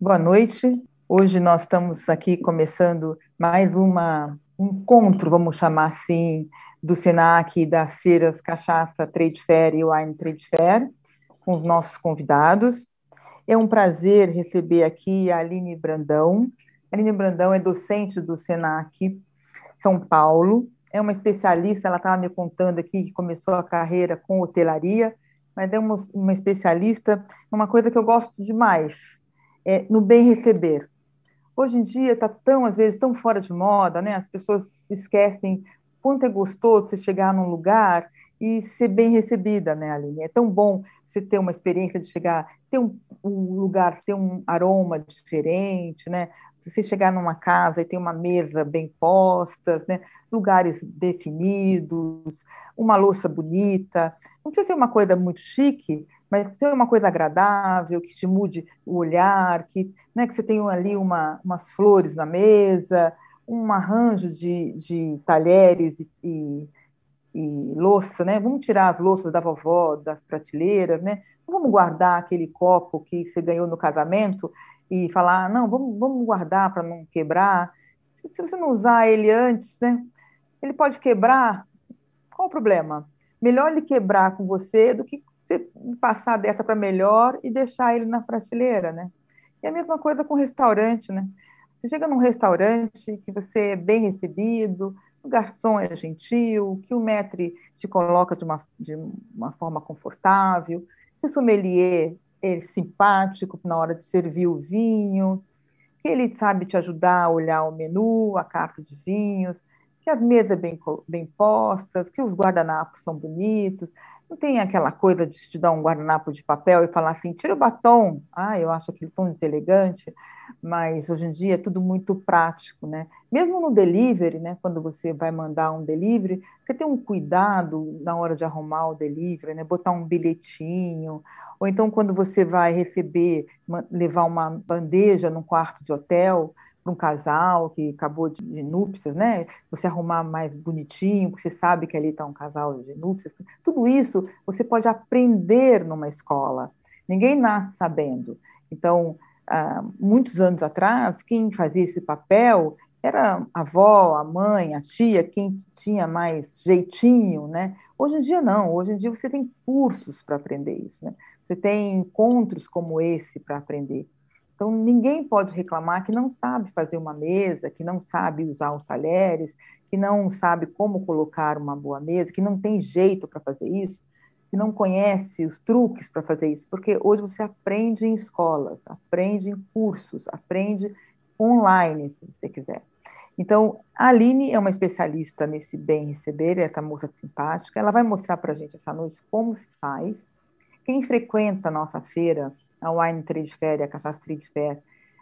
Boa noite. Hoje nós estamos aqui começando mais um encontro, vamos chamar assim, do Senac das feiras Cachaça Trade Fair e Wine Trade Fair, com os nossos convidados. É um prazer receber aqui a Aline Brandão. A Aline Brandão é docente do Senac São Paulo, é uma especialista, ela estava me contando aqui que começou a carreira com hotelaria, mas é uma especialista numa coisa que eu gosto demais, no bem receber. Hoje em dia está tão, às vezes, tão fora de moda, né? As pessoas se esquecem quanto é gostoso você chegar num lugar e ser bem recebida, né, Aline? É tão bom você ter uma experiência de chegar, ter um lugar, ter um aroma diferente, né? Você chegar numa casa e ter uma mesa bem posta, né? Lugares definidos, uma louça bonita. Não precisa ser uma coisa muito chique, mas ser uma coisa agradável, que te mude o olhar, que, né, que você tenha ali umas flores na mesa, um arranjo de talheres e louça, né? Vamos tirar as louças da vovó, das prateleiras, né? Vamos guardar aquele copo que você ganhou no casamento e falar, não, vamos guardar para não quebrar. Se você não usar ele antes, né? Ele pode quebrar, qual o problema? Melhor ele quebrar com você do que você passar dessa para melhor e deixar ele na prateleira, né? E a mesma coisa com restaurante, né? Você chega num restaurante que você é bem recebido, o garçom é gentil, que o maître te coloca de uma forma confortável, que o sommelier é simpático na hora de servir o vinho, que ele sabe te ajudar a olhar o menu, a carta de vinhos, que as mesas bem postas, que os guardanapos são bonitos. Não tem aquela coisa de te dar um guardanapo de papel e falar assim, tira o batom. Ah, eu acho aquele tão deselegante, mas hoje em dia é tudo muito prático, né? Mesmo no delivery, né, quando você vai mandar um delivery, você tem um cuidado na hora de arrumar o delivery, né? Botar um bilhetinho, ou então quando você vai receber, levar uma bandeja num quarto de hotel para um casal que acabou de núpcias, né? Você arrumar mais bonitinho, porque você sabe que ali está um casal de núpcias. Tudo isso você pode aprender numa escola. Ninguém nasce sabendo. Então, muitos anos atrás, quem fazia esse papel era a avó, a mãe, a tia, quem tinha mais jeitinho, né? Hoje em dia não, hoje em dia você tem cursos para aprender isso, né? Você tem encontros como esse para aprender. Então, ninguém pode reclamar que não sabe fazer uma mesa, que não sabe usar os talheres, que não sabe como colocar uma boa mesa, que não tem jeito para fazer isso, que não conhece os truques para fazer isso, porque hoje você aprende em escolas, aprende em cursos, aprende online, se você quiser. Então, a Aline é uma especialista nesse bem receber, essa moça simpática, ela vai mostrar para a gente essa noite como se faz. Quem frequenta a nossa feira, a Wine Trade Fair e a Cachaça Trade Fair,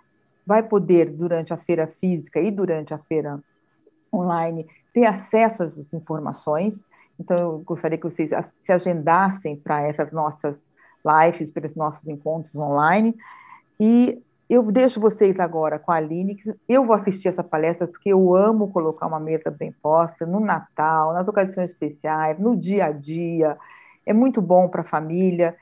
vai poder, durante a feira física e durante a feira online, ter acesso a essas informações. Então, eu gostaria que vocês se agendassem para essas nossas lives, para esses nossos encontros online. E eu deixo vocês agora com a Aline, que eu vou assistir essa palestra porque eu amo colocar uma mesa bem posta no Natal, nas ocasiões especiais, no dia a dia. É muito bom para a família,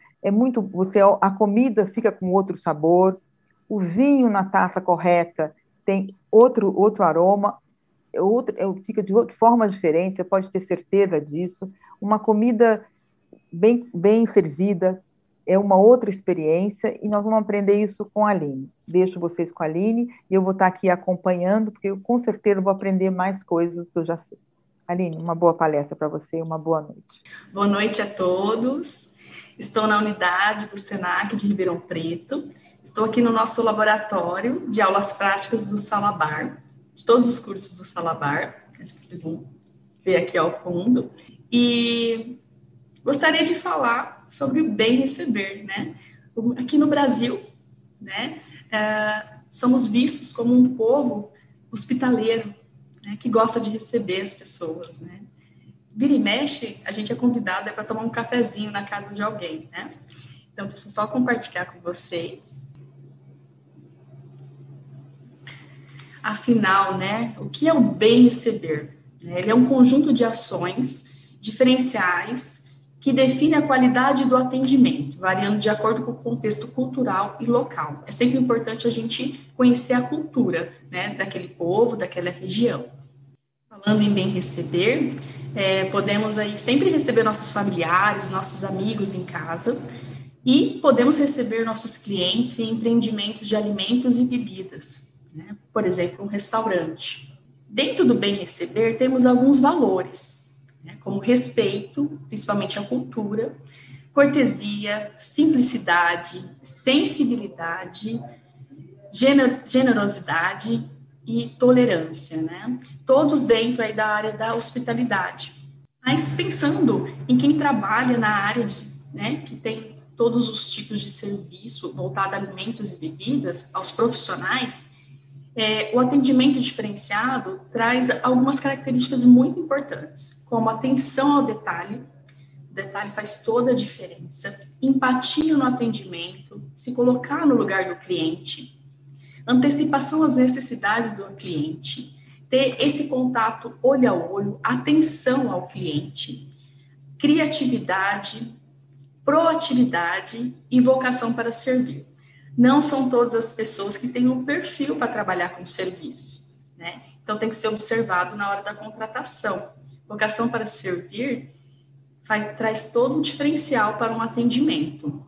a comida fica com outro sabor, o vinho na taça correta tem outro aroma, fica de outra forma diferente, você pode ter certeza disso. Uma comida bem servida, é uma outra experiência e nós vamos aprender isso com a Aline. Deixo vocês com a Aline e eu vou estar aqui acompanhando, porque eu com certeza vou aprender mais coisas que eu já sei. Aline, uma boa palestra para você, uma boa noite. Boa noite a todos. Estou na unidade do Senac de Ribeirão Preto. Estou aqui no nosso laboratório de aulas práticas do Salabar, de todos os cursos do Salabar. Acho que vocês vão ver aqui ao fundo. E gostaria de falar sobre o bem receber, né? Aqui no Brasil, né, somos vistos como um povo hospitaleiro, né, que gosta de receber as pessoas, né? Vira e mexe, a gente é convidado para tomar um cafezinho na casa de alguém, né? Então, deixa eu só compartilhar com vocês. Afinal, né, o que é o bem receber? Ele é um conjunto de ações diferenciais que define a qualidade do atendimento, variando de acordo com o contexto cultural e local. É sempre importante a gente conhecer a cultura, né, daquele povo, daquela região. Falando em bem receber, podemos aí sempre receber nossos familiares, nossos amigos em casa, e podemos receber nossos clientes em empreendimentos de alimentos e bebidas, né? Por exemplo, um restaurante. Dentro do bem receber, temos alguns valores, né? Como respeito, principalmente à cultura, cortesia, simplicidade, sensibilidade, generosidade e tolerância, né? Todos dentro aí da área da hospitalidade. Mas pensando em quem trabalha na área né, que tem todos os tipos de serviço voltado a alimentos e bebidas, aos profissionais, o atendimento diferenciado traz algumas características muito importantes, como atenção ao detalhe, o detalhe faz toda a diferença, empatia no atendimento, se colocar no lugar do cliente, antecipação às necessidades do cliente, ter esse contato olho a olho, atenção ao cliente, criatividade, proatividade e vocação para servir. Não são todas as pessoas que têm um perfil para trabalhar com serviço, né? Então, tem que ser observado na hora da contratação. Vocação para servir traz todo um diferencial para um atendimento.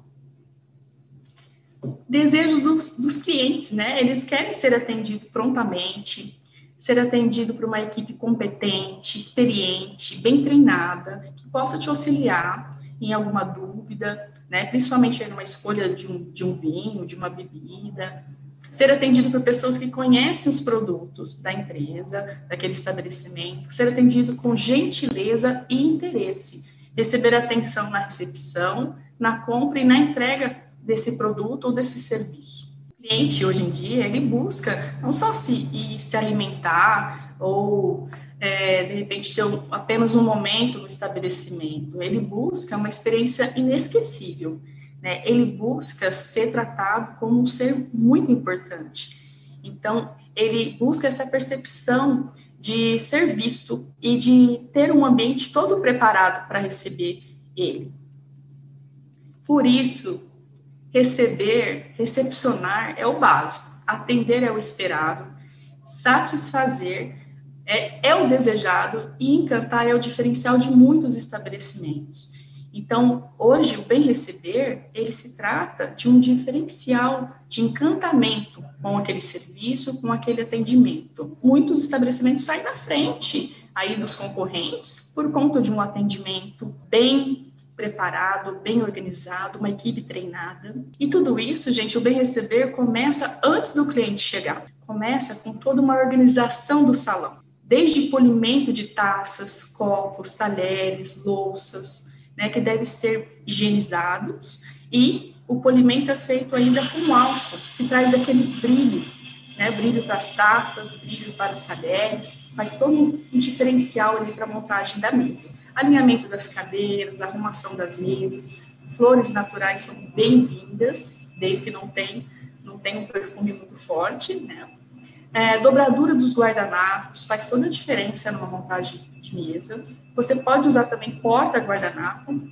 Desejos dos clientes, né? Eles querem ser atendidos prontamente, ser atendido por uma equipe competente, experiente, bem treinada, que possa te auxiliar em alguma dúvida, né? Principalmente numa escolha de um vinho, de uma bebida. Ser atendido por pessoas que conhecem os produtos da empresa, daquele estabelecimento. Ser atendido com gentileza e interesse. Receber atenção na recepção, na compra e na entrega desse produto ou desse serviço. O cliente, hoje em dia, ele busca não só se alimentar ou, de repente, ter apenas um momento no estabelecimento. Ele busca uma experiência inesquecível, né? Ele busca ser tratado como um ser muito importante. Então, ele busca essa percepção de ser visto e de ter um ambiente todo preparado para receber ele. Por isso, recepcionar é o básico, atender é o esperado, satisfazer é o desejado e encantar é o diferencial de muitos estabelecimentos. Então, hoje, o bem receber, ele se trata de um diferencial de encantamento com aquele serviço, com aquele atendimento. Muitos estabelecimentos saem na frente aí dos concorrentes por conta de um atendimento bem preparado, bem organizado, uma equipe treinada. E tudo isso, gente, o bem receber começa antes do cliente chegar. Começa com toda uma organização do salão. Desde polimento de taças, copos, talheres, louças, né, que devem ser higienizados. E o polimento é feito ainda com álcool, que traz aquele brilho, né, brilho para as taças, brilho para os talheres, faz todo um diferencial ali para a montagem da mesa. Alinhamento das cadeiras, arrumação das mesas, flores naturais são bem-vindas, desde que não tem um perfume muito forte, né? Dobradura dos guardanapos faz toda a diferença numa montagem de mesa. Você pode usar também porta-guardanapo.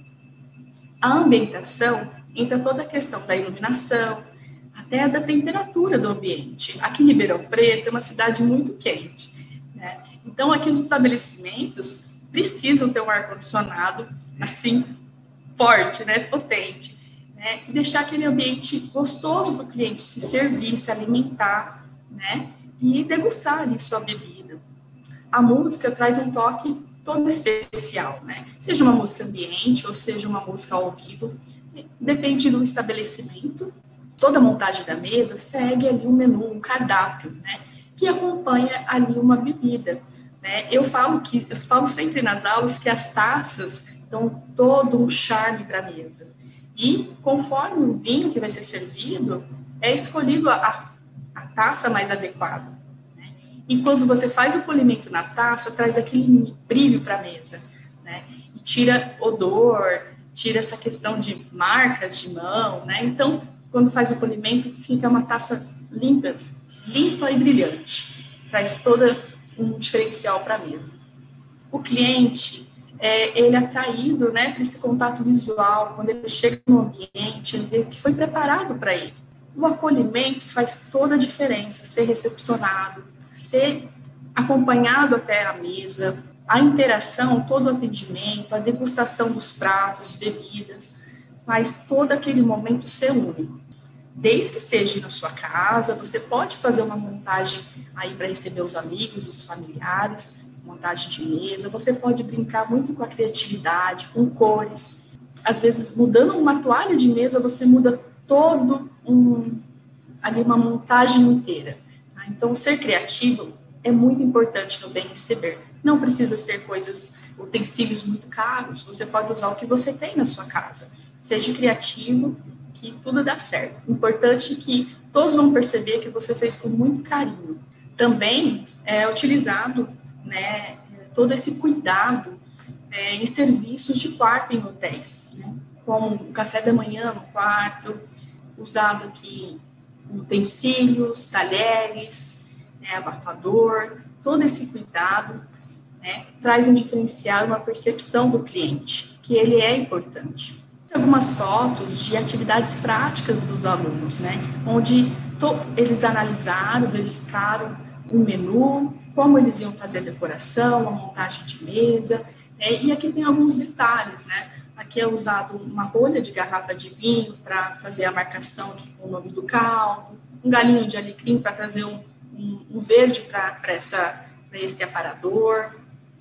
A ambientação entra toda a questão da iluminação, até da temperatura do ambiente. Aqui em Ribeirão Preto é uma cidade muito quente, né? Então, aqui os estabelecimentos precisam ter um ar-condicionado, assim, forte, né, potente, né, e deixar aquele ambiente gostoso para o cliente se servir, se alimentar, né, e degustar ali sua bebida. A música traz um toque todo especial, né, seja uma música ambiente ou seja uma música ao vivo, depende do estabelecimento. Toda a montagem da mesa segue ali um menu, um cardápio, né, que acompanha ali uma bebida. Eu falo sempre nas aulas que as taças dão todo um charme para a mesa. E conforme o vinho que vai ser servido, é escolhido a taça mais adequada, né? E quando você faz o polimento na taça, traz aquele brilho para a mesa, né? E tira odor, tira essa questão de marcas de mão, né? Então, quando faz o polimento, fica uma taça limpa e brilhante. Traz toda um diferencial para a mesa. O cliente, ele é atraído, né, por esse contato visual. Quando ele chega no ambiente, ele vê que foi preparado para ele. O acolhimento faz toda a diferença, ser recepcionado, ser acompanhado até a mesa, a interação, todo o atendimento, a degustação dos pratos, bebidas, faz todo aquele momento ser único. Desde que seja na sua casa, você pode fazer uma montagem aí para receber os amigos, os familiares, montagem de mesa, você pode brincar muito com a criatividade, com cores. Às vezes, mudando uma toalha de mesa, você muda ali uma montagem inteira. Tá? Então, ser criativo é muito importante no bem receber. Não precisa ser utensílios muito caros, você pode usar o que você tem na sua casa. Seja criativo, que tudo dá certo. Importante que todos vão perceber que você fez com muito carinho. Também é utilizado, né, todo esse cuidado em serviços de quarto em hotéis, né, como o café da manhã no quarto, usado aqui utensílios, talheres, abafador, todo esse cuidado, né, traz um diferencial, uma percepção do cliente, que ele é importante. Algumas fotos de atividades práticas dos alunos, né, onde eles analisaram, verificaram o menu, como eles iam fazer a decoração, a montagem de mesa, e aqui tem alguns detalhes, né, aqui é usado uma rolha de garrafa de vinho para fazer a marcação aqui com o nome do caldo, um galinho de alecrim para trazer um verde para esse aparador.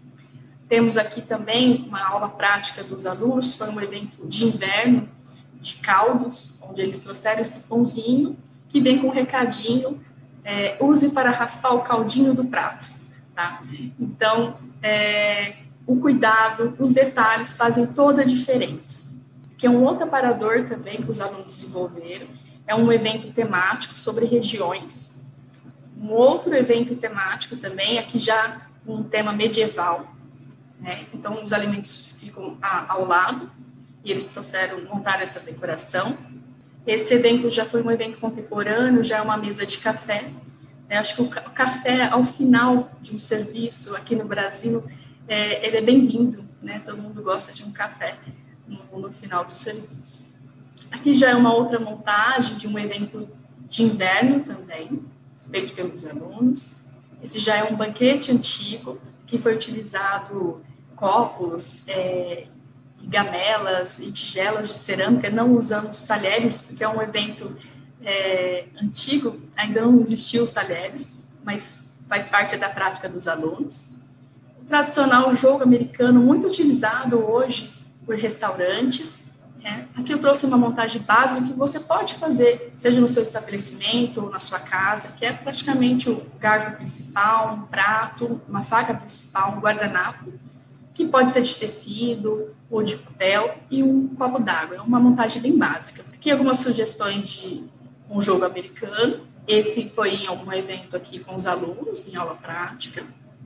Temos aqui também uma aula prática dos alunos, foi um evento de inverno, de caldos, onde eles trouxeram esse pãozinho, que vem com um recadinho, use para raspar o caldinho do prato. Tá? Então, o cuidado, os detalhes fazem toda a diferença. Que é um outro aparador também que os alunos desenvolveram, é um evento temático sobre regiões. Um outro evento temático também, aqui já um tema medieval, né? Então, os alimentos ficam ao lado, e eles montaram essa decoração. Esse evento já foi um evento contemporâneo, já é uma mesa de café. Acho que o café, ao final de um serviço aqui no Brasil, ele é bem-vindo, né? Todo mundo gosta de um café no final do serviço. Aqui já é uma outra montagem de um evento de inverno também, feito pelos alunos. Esse já é um banquete antigo, que foi utilizado copos, gamelas e tigelas de cerâmica, não usando os talheres, porque é um evento antigo, ainda não existiam os talheres, mas faz parte da prática dos alunos. O tradicional jogo americano, muito utilizado hoje por restaurantes. Aqui eu trouxe uma montagem básica que você pode fazer, seja no seu estabelecimento ou na sua casa, que é praticamente o garfo principal, um prato, uma faca principal, um guardanapo, que pode ser de tecido ou de papel, e um copo d'água. É uma montagem bem básica. Aqui algumas sugestões de um jogo americano. Esse foi em algum evento aqui com os alunos, em aula prática.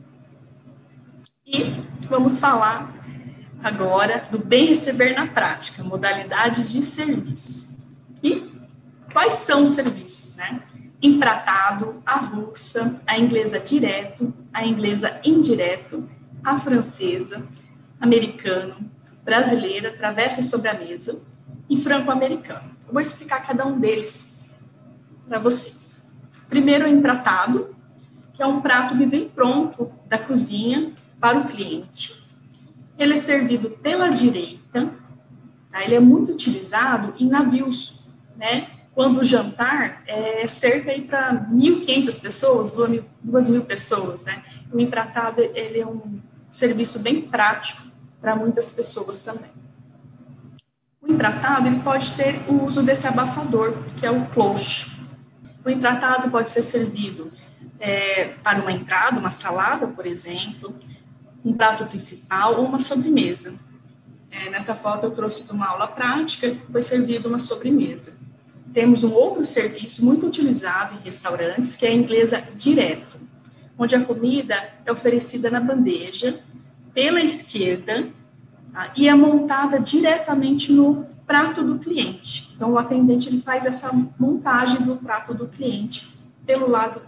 E vamos falar agora do bem receber na prática, modalidades de serviço. Quais são os serviços, né? Empratado, a russa, a inglesa direto, a inglesa indireto, a francesa, americano, brasileira, travessa sobre a mesa e franco-americano. Eu vou explicar cada um deles para vocês. Primeiro, o empratado, que é um prato que vem pronto da cozinha para o cliente. Ele é servido pela direita, tá? Ele é muito utilizado em navios, né? Quando o jantar é cerca para 1.500 pessoas, 2.000 pessoas, né? O empratado, ele é um serviço bem prático para muitas pessoas também. O empratado, ele pode ter o uso desse abafador, que é o cloche. O empratado pode ser servido para uma entrada, uma salada, por exemplo, um prato principal ou uma sobremesa. Nessa foto eu trouxe para uma aula prática, foi servido uma sobremesa. Temos um outro serviço muito utilizado em restaurantes, que é a inglesa direto, onde a comida é oferecida na bandeja, pela esquerda, tá? E é montada diretamente no prato do cliente. Então, o atendente ele faz essa montagem do prato do cliente pelo lado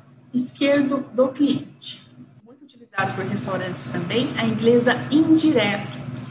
esquerdo do cliente. Muito utilizado por restaurantes também, a inglesa indireto,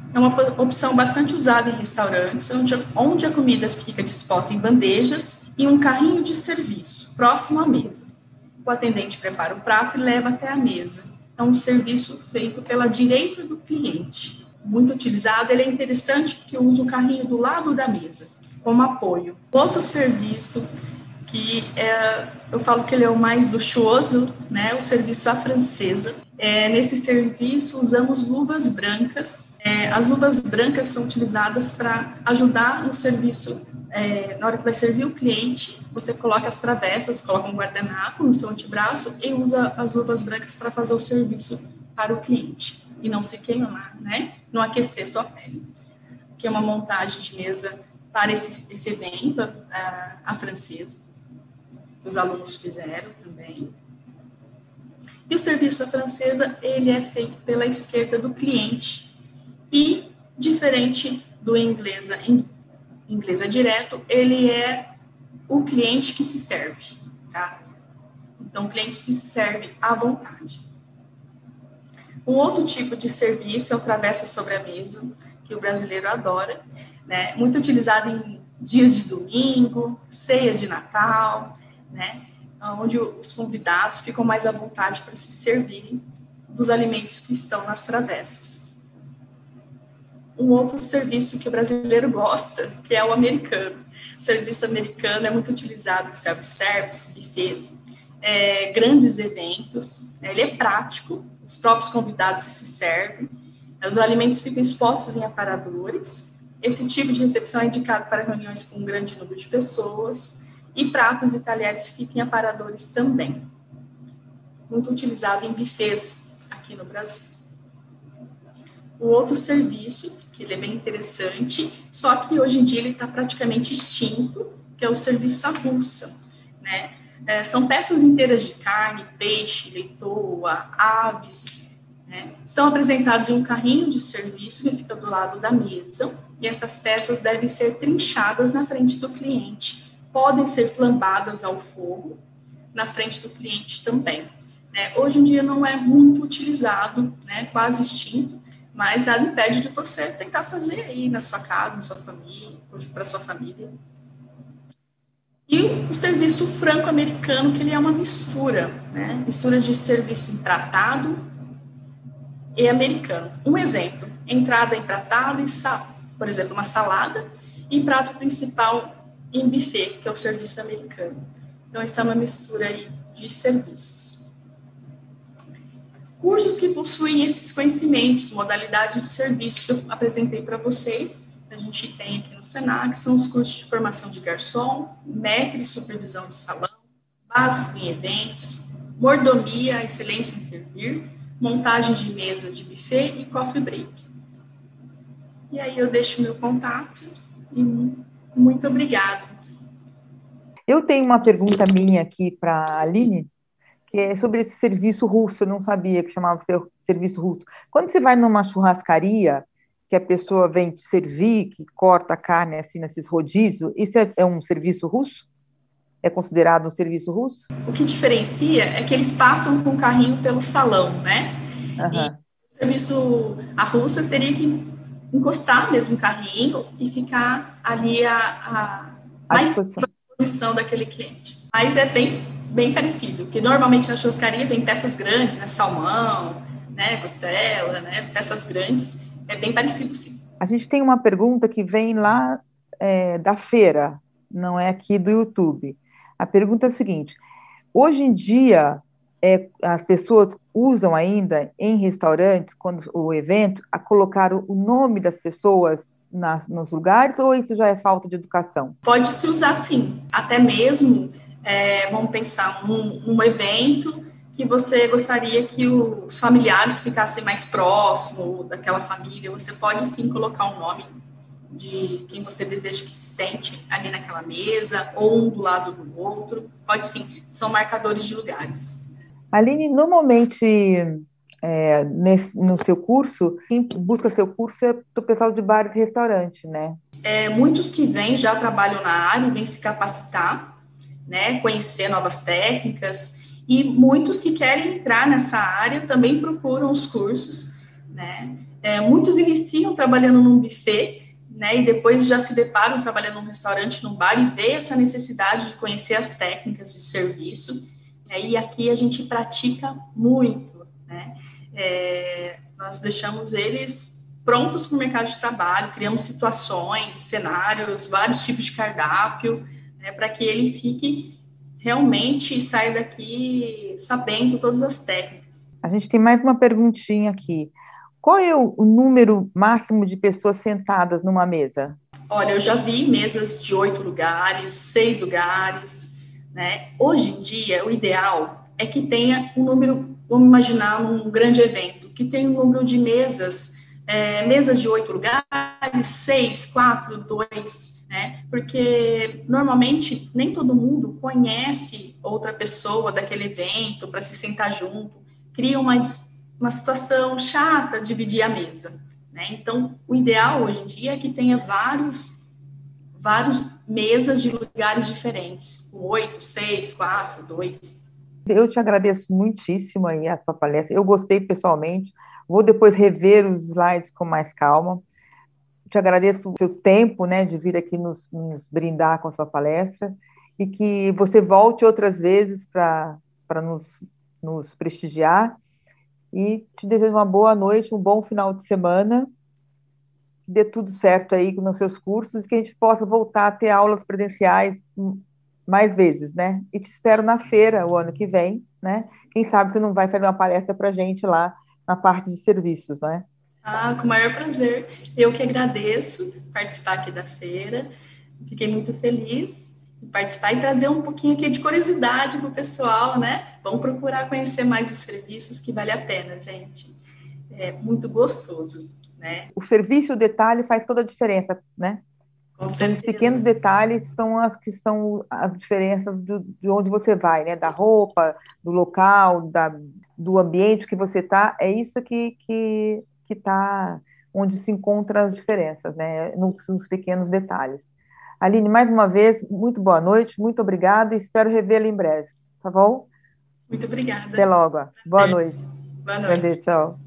É uma opção bastante usada em restaurantes, onde a comida fica disposta em bandejas e um carrinho de serviço, próximo à mesa. O atendente prepara o prato e leva até a mesa. É um serviço feito pela direita do cliente. Muito utilizado, ele é interessante porque usa o carrinho do lado da mesa, como apoio. Outro serviço que eu falo que ele é o mais luxuoso, né, o serviço à francesa. Nesse serviço, usamos luvas brancas. As luvas brancas são utilizadas para ajudar no serviço. Na hora que vai servir o cliente, você coloca as travessas, coloca um guardanapo no seu antebraço e usa as luvas brancas para fazer o serviço para o cliente e não se queimar, né? Não aquecer sua pele. Que é uma montagem de mesa para esse evento, a francesa. Os alunos fizeram também. E o serviço à francesa, ele é feito pela esquerda do cliente. E, diferente do inglesa direto, ele é o cliente que se serve, tá? Então, o cliente se serve à vontade. Um outro tipo de serviço é o travessa sobre a mesa, que o brasileiro adora, né? Muito utilizado em dias de domingo, ceia de Natal, né? Onde os convidados ficam mais à vontade para se servirem dos alimentos que estão nas travessas. Um outro serviço que o brasileiro gosta, que é o americano. O serviço americano é muito utilizado em self-service, buffets, grandes eventos. Ele é prático, os próprios convidados se servem, os alimentos ficam expostos em aparadores. Esse tipo de recepção é indicado para reuniões com um grande número de pessoas, e pratos e talheres ficam em aparadores também. Muito utilizado em buffets aqui no Brasil. O outro serviço, que ele é bem interessante, só que hoje em dia ele está praticamente extinto, que é o serviço à russa, né? São peças inteiras de carne, peixe, leitoa, aves, né? São apresentados em um carrinho de serviço que fica do lado da mesa, e essas peças devem ser trinchadas na frente do cliente. Podem ser flambadas ao fogo na frente do cliente também. Hoje em dia não é muito utilizado, né, quase extinto, mas nada impede de você tentar fazer aí na sua casa, na sua família, ou para sua família. E o serviço franco-americano, que ele é uma mistura, né, mistura de serviço empratado e americano. Um exemplo, entrada empratado e por exemplo, uma salada, e prato principal em buffet, que é o serviço americano. Então, essa é uma mistura aí de serviços. Cursos que possuem esses conhecimentos, modalidades de serviço que eu apresentei para vocês, a gente tem aqui no Senac, são os cursos de formação de garçom, maître e supervisão de salão, básico em eventos, mordomia, excelência em servir, montagem de mesa de buffet e coffee break. E aí eu deixo meu contato e muito obrigada. Eu tenho uma pergunta minha aqui para a Aline, que é sobre esse serviço russo. Eu não sabia que chamava serviço russo. Quando você vai numa churrascaria, que a pessoa vem te servir, que corta a carne assim nesses rodízios, isso é um serviço russo? É considerado um serviço russo? O que diferencia é que eles passam com o carrinho pelo salão, né? Uhum. E o serviço, a russa teria que encostar mesmo o carrinho e ficar ali a disposição daquele cliente. Mas é bem parecido, porque normalmente na churrascaria tem peças grandes, né? Salmão, né? Costela, né? Peças grandes. É bem parecido, sim. A gente tem uma pergunta que vem lá da feira, não é aqui do YouTube. A pergunta é o seguinte: hoje em dia, as pessoas usam ainda em restaurantes, quando o evento, a colocar o nome das pessoas nos lugares, ou isso já é falta de educação? Pode se usar, sim. Até mesmo, vamos pensar, um evento que você gostaria que os familiares ficassem mais próximos daquela família, você pode, sim, colocar o nome de quem você deseja que se sente ali naquela mesa, ou um do lado do outro. Pode, sim. São marcadores de lugares. Aline, normalmente, no seu curso, quem busca seu curso é o pessoal de bares e restaurantes, né? Muitos que vêm já trabalham na área, vêm se capacitar, né, conhecer novas técnicas, e muitos que querem entrar nessa área também procuram os cursos, né? Muitos iniciam trabalhando num buffet, né, e depois já se deparam trabalhando num restaurante, num bar, e vê essa necessidade de conhecer as técnicas de serviço, né, e aqui a gente pratica muito, né, nós deixamos eles prontos para o mercado de trabalho, criamos situações, cenários, vários tipos de cardápio, né, para que ele fique realmente, saia daqui sabendo todas as técnicas. A gente tem mais uma perguntinha aqui. Qual é o número máximo de pessoas sentadas numa mesa? Olha, eu já vi mesas de 8 lugares, 6 lugares, né? Hoje em dia, o ideal é que tenha um número, vamos imaginar um grande evento, que tenha um número de mesas, mesas de 8 lugares, 6, 4, 2, né? Porque normalmente nem todo mundo conhece outra pessoa daquele evento para se sentar junto, cria uma situação chata dividir a mesa. Né? Então, o ideal hoje em dia é que tenha vários mesas de lugares diferentes, 8, 6, 4, 2. Eu te agradeço muitíssimo aí a sua palestra. Eu gostei pessoalmente. Vou depois rever os slides com mais calma. Te agradeço o seu tempo, né, de vir aqui nos brindar com a sua palestra e que você volte outras vezes para nos prestigiar. E te desejo uma boa noite, um bom final de semana, que dê tudo certo aí nos seus cursos e que a gente possa voltar a ter aulas presenciais mais vezes, né? E te espero na feira o ano que vem, né? Quem sabe você não vai fazer uma palestra para a gente lá na parte de serviços, né? Ah, com o maior prazer. Eu que agradeço participar aqui da feira. Fiquei muito feliz de participar e trazer um pouquinho aqui de curiosidade para o pessoal, né? Vamos procurar conhecer mais os serviços, que vale a pena, gente. É muito gostoso, né? O serviço e o detalhe faz toda a diferença, né? Com Então, os certeza. pequenos detalhes são as que são as diferenças de onde você vai, né? Da roupa, do local, do ambiente que você está. É isso que está onde se encontram as diferenças, né? Nos pequenos detalhes. Aline, mais uma vez, muito boa noite, muito obrigada e espero revê-la em breve, tá bom? Muito obrigada. Até logo. Boa noite. Boa Prazer, noite. tchau.